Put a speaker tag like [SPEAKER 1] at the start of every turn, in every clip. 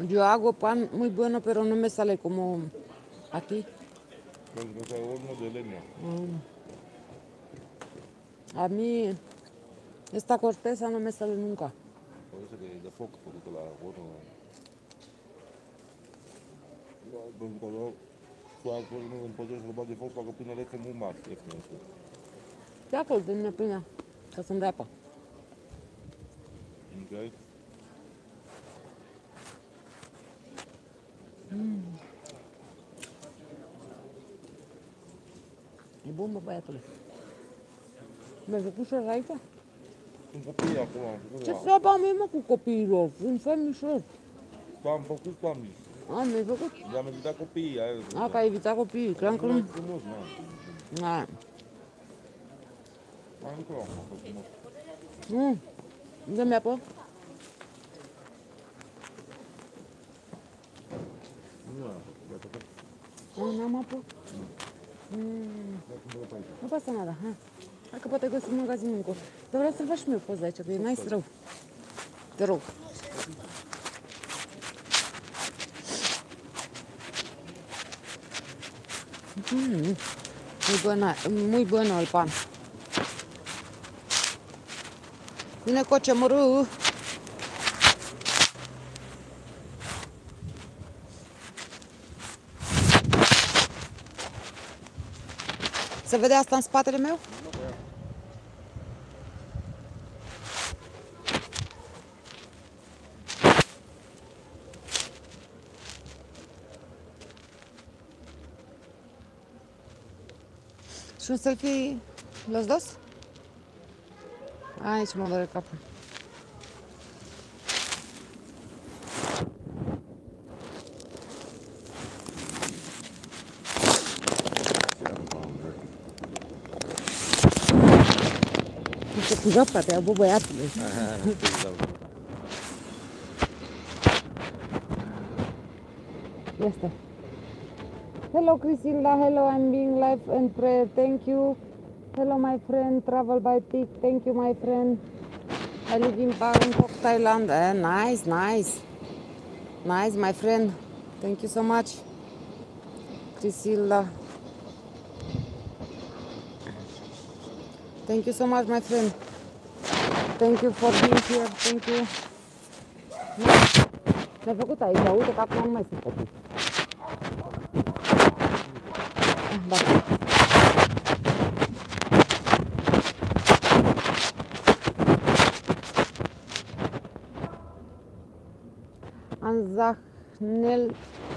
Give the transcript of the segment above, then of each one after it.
[SPEAKER 1] Yo hago pan muy bueno, pero no me sale como a ti.
[SPEAKER 2] Porque es horno de leña.
[SPEAKER 1] A mí esta corteza no me sale nunca.
[SPEAKER 2] Parece que de foc, porque la horno. Pentru că fac un poate să bag de foc, fac până le mult mari.
[SPEAKER 1] De acolo, din pâinea, ca să-mi dea apă.
[SPEAKER 2] Ok?
[SPEAKER 1] E bun, bă, băiatule. Mi-ai făcut șor aici?
[SPEAKER 2] Sunt copii acum.
[SPEAKER 1] Ce treabă am eu, mă, cu copiilor? Sunt femnișor.
[SPEAKER 2] Am făcut toamni.
[SPEAKER 1] Mi-ai făcut?
[SPEAKER 2] Am evitat copiii.
[SPEAKER 1] Că ai evitat copiii. Cream că nu...
[SPEAKER 2] Frumos, nu.
[SPEAKER 1] Am
[SPEAKER 2] Încă am făcut frumos.
[SPEAKER 1] Dă-mi apă. N-am apă? Nu pasa nada, hai. Hai că poate găsim magazinul încolo. Dar vreau să-l faci și mie poza aici, că e nice rău. Te rog. Muy bueno el pan. Vine coche mărâ. Se vede asta în spatele meu? Și un selfie los dos? Aici mă doare capul. Cu gata, te-a bă, băiatule. Este. Hello Crisilda, hello, I'm being live and prayer, thank you. Hello my friend, travel by pig, thank you my friend. I live in Bangkok, Thailand. Nice, nice. Nice my friend. Thank you so much. Crisilda. Thank you so much my friend. Thank you for being here, thank you. Ce-ai făcut aici? Uite că acum nu mai sunt copii. Anzahnel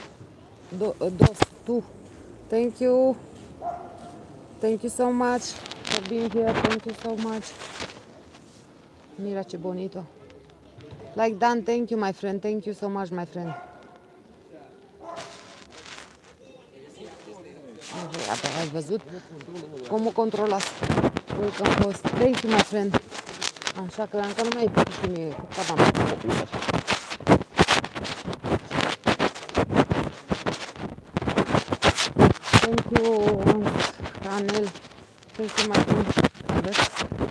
[SPEAKER 1] Dostu. Thank you. Thank you so much for being here. Thank you so much. Mira ce bonito. Like Dan, thank you my friend. Thank you so much my friend. Ai văzut cum o controlați? Welcome host. Thank you my friend. Așa că încă nu mai e și mie cu cabana cu copiilor. Thank you Anel. Thank you my friend. Aveți?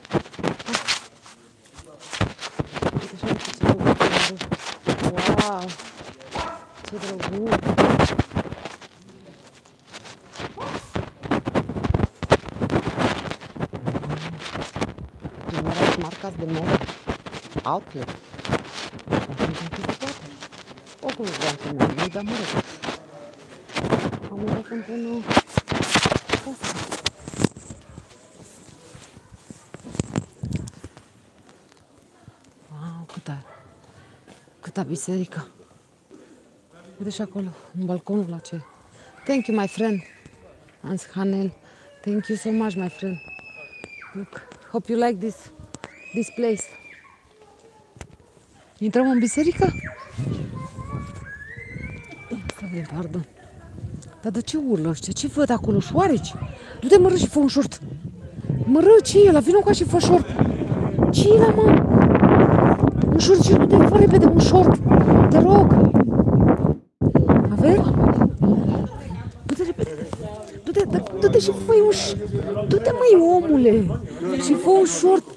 [SPEAKER 1] Wow! Ce drăguț! Primera marcas de moda. Outlet. Oricum vreau să mi-am, dar mă rog. Am uitat să-mi pun asta. Wow, câta biserică. Uite și acolo, în balconul la ce. Thank you, my friend. Hans Hanel. Thank you so much, my friend. Look, hope you like this place. Intrăm în biserică? Pardon. Dar de ce urlă ăștia? Ce văd acolo? Șoareci? Du-te, mă, ră, și fă un șort. Mă, ră, ce e ăla? Vino cu și fă șort. Ce e ăla, mă? Un șort și du-te, fă repede un șort. Te rog. A ver? Du-te repede. Du-te și fă un șort. Du-te, măi, omule. Și fă un șort.